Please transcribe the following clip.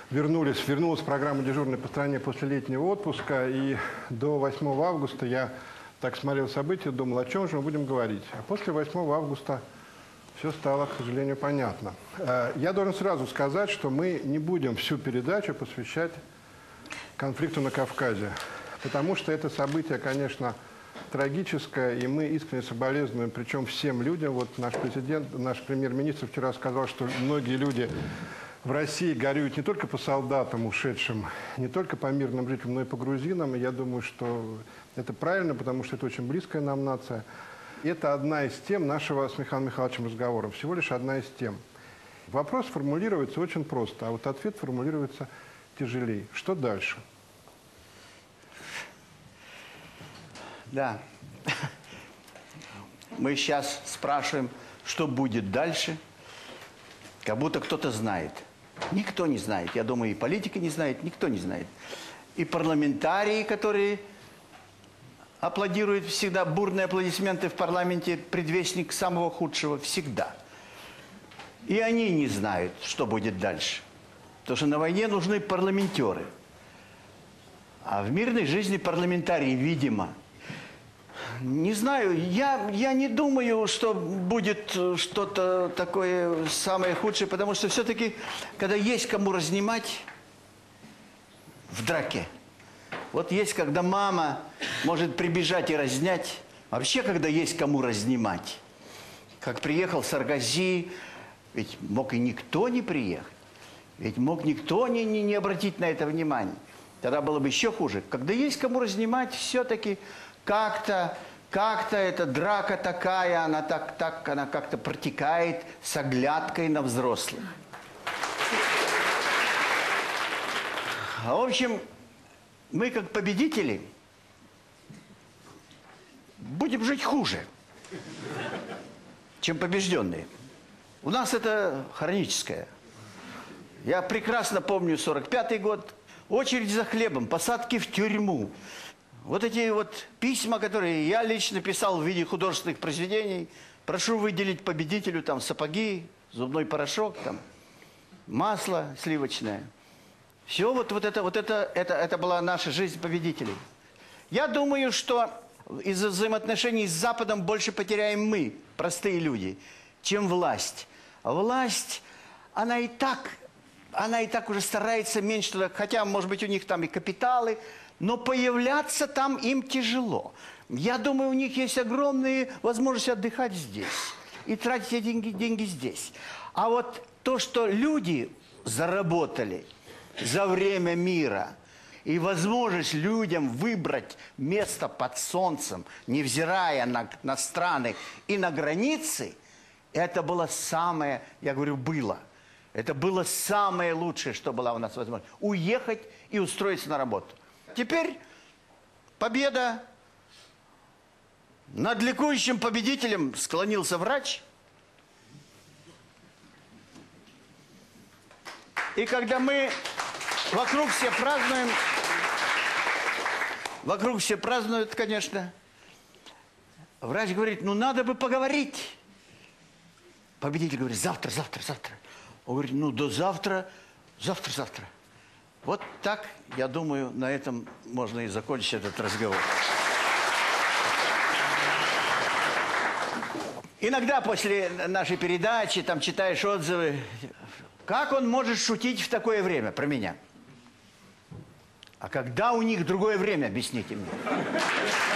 Вернулась программа «Дежурный по стране» после летнего отпуска. И до 8 августа я так смотрел события, думал, о чем же мы будем говорить. А после 8 августа все стало, к сожалению, понятно. Я должен сразу сказать, что мы не будем всю передачу посвящать конфликту на Кавказе. Потому что это событие, конечно, трагическое, и мы искренне соболезнуем, причем всем людям. Вот наш президент, наш премьер-министр вчера сказал, что многие люди в России горюют не только по солдатам ушедшим, не только по мирным жителям, но и по грузинам. И я думаю, что это правильно, потому что это очень близкая нам нация. И это одна из тем нашего с Михаилом Михайловичем разговора. Всего лишь одна из тем. Вопрос формулируется очень просто, а вот ответ формулируется тяжелее. Что дальше? Да. Мы сейчас спрашиваем, что будет дальше, как будто кто-то знает. Никто не знает. Я думаю, и политики не знают, никто не знает. И парламентарии, которые аплодируют всегда, бурные аплодисменты в парламенте, предвестник самого худшего всегда. И они не знают, что будет дальше. Потому что на войне нужны парламентеры. А в мирной жизни парламентарии, видимо. Не знаю, я не думаю, что будет что-то такое самое худшее, потому что все-таки, когда есть кому разнимать в драке, вот есть, когда мама может прибежать и разнять, вообще, когда есть кому разнимать. Как приехал Саркози, ведь мог и никто не приехать, ведь мог никто не обратить на это внимание. Тогда было бы еще хуже. Когда есть кому разнимать, все-таки как-то эта драка такая, она как-то протекает с оглядкой на взрослых. В общем, мы как победители будем жить хуже, чем побежденные. У нас это хроническое. Я прекрасно помню 45-й год, очередь за хлебом, посадки в тюрьму. Вот эти вот письма, которые я лично писал в виде художественных произведений, прошу выделить победителю там сапоги, зубной порошок, там, масло сливочное. Все это была наша жизнь победителей. Я думаю, что из-за взаимоотношений с Западом больше потеряем мы, простые люди, чем власть. А власть, она и так уже старается меньше туда, хотя, может быть, у них там и капиталы, но появляться там им тяжело. Я думаю, у них есть огромные возможности отдыхать здесь и тратить эти деньги здесь. А вот то, что люди заработали за время мира, и возможность людям выбрать место под солнцем, невзирая на страны и на границы, это было самое, я говорю, было. Это было самое лучшее, что была у нас возможность. Уехать и устроиться на работу. Теперь победа. Над ликующим победителем склонился врач. И когда мы вокруг все празднуют, конечно, врач говорит, ну надо бы поговорить. Победитель говорит, завтра. Он говорит, ну до завтра. Вот так, я думаю, на этом можно и закончить этот разговор. Иногда после нашей передачи там читаешь отзывы. Как он может шутить в такое время про меня? А когда у них другое время, объясните мне.